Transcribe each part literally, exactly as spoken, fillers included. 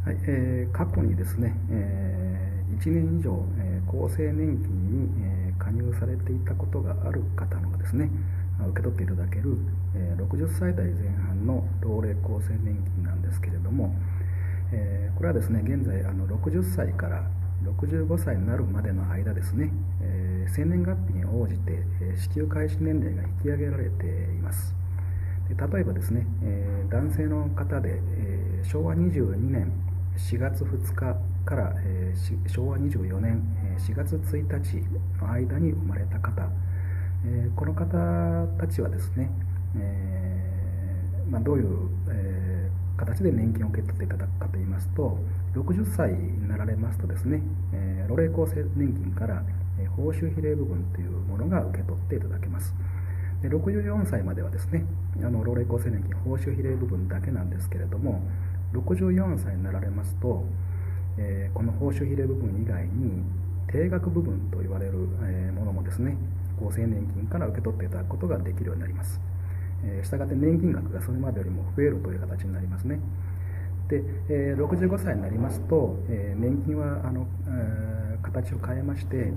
はい、えー、過去にですね、えー、いちねん以上、えー、厚生年金に、えー、加入されていたことがある方のですね、受け取っていただける、えー、ろくじゅっさい代前半の老齢厚生年金なんですけれども、えー、これはですね、現在あのろくじゅっさいからろくじゅうごさいになるまでの間ですね、えー、生年月日に応じて、えー、支給開始年齢が引き上げられています。で例えばですね、えー、男性の方で、えー、しょうわにじゅうにねんしがつふつかから、えー、しょうわにじゅうよねんしがつついたちの間に生まれた方、えー、この方たちはですね、えーまあ、どういう、えー、形で年金を受け取っていただくかといいますと、ろくじゅっさいになられますとですね、えー、老齢厚生年金から、えー、報酬比例部分というものが受け取っていただけます。でろくじゅうよんさいまではですね、あの老齢厚生年金報酬比例部分だけなんですけれども、ろくじゅうよんさいになられますと、えー、この報酬比例部分以外に定額部分と言われる、えー、ものもですね、厚生年金から受け取っていただくことができるようになります。えー、したがって年金額がそれまでよりも増えるという形になりますね。で、えー、ろくじゅうごさいになりますと、えー、年金はあの、えー、形を変えまして、うん、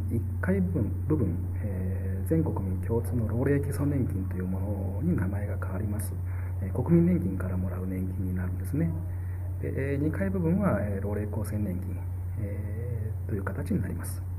いっかいぶん部分、えー、全国民共通の老齢基礎年金というものに名前が変わります。えー、国民年金からもらう年金になるんですね。で、えー、にかい部分は、えー、老齢厚生年金、えー、という形になります。